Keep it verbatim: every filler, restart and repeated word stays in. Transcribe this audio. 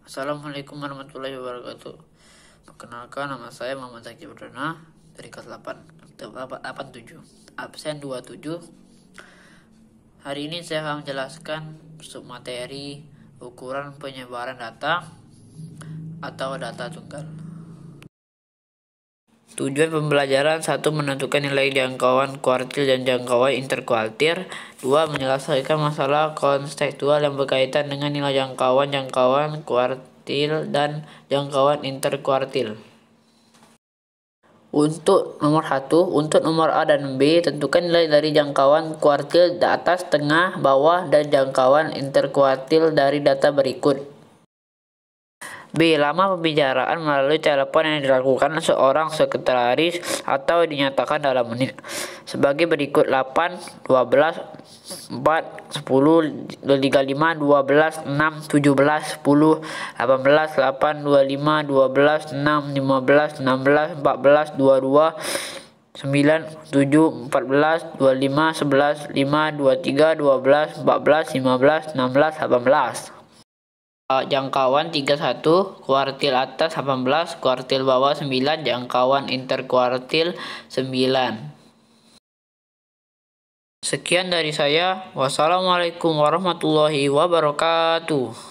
Assalamualaikum warahmatullahi wabarakatuh. Perkenalkan, nama saya Muhammad Zaki Perdana dari kelas delapan, delapan tujuh, absen dua puluh tujuh. Hari ini saya akan menjelaskan submateri ukuran penyebaran data atau data tunggal. Tujuan pembelajaran: satu. Menentukan nilai jangkauan kuartil dan jangkauan interkuartil. Dua. Menyelesaikan masalah konseptual yang berkaitan dengan nilai jangkauan jangkauan kuartil dan jangkauan interkuartil. Untuk nomor satu, untuk nomor A dan B, tentukan nilai dari jangkauan kuartil di atas, tengah, bawah, dan jangkauan interkuartil dari data berikut. B. Lama pembicaraan melalui telepon yang dilakukan seorang sekretaris atau dinyatakan dalam menit. Sebagai berikut: delapan, dua belas, empat, sepuluh, tiga puluh lima, dua belas, enam, tujuh belas, sepuluh, delapan belas, delapan, dua puluh lima, dua belas, enam, lima belas, enam belas, empat belas, dua puluh dua, sembilan, tujuh, empat belas, dua puluh lima, sebelas, lima, dua puluh tiga, dua belas, empat belas, lima belas, enam belas, delapan belas. Jangkauan tiga puluh satu, kuartil atas delapan belas, kuartil bawah sembilan, jangkauan interkuartil sembilan. Sekian dari saya. Wassalamualaikum warahmatullahi wabarakatuh.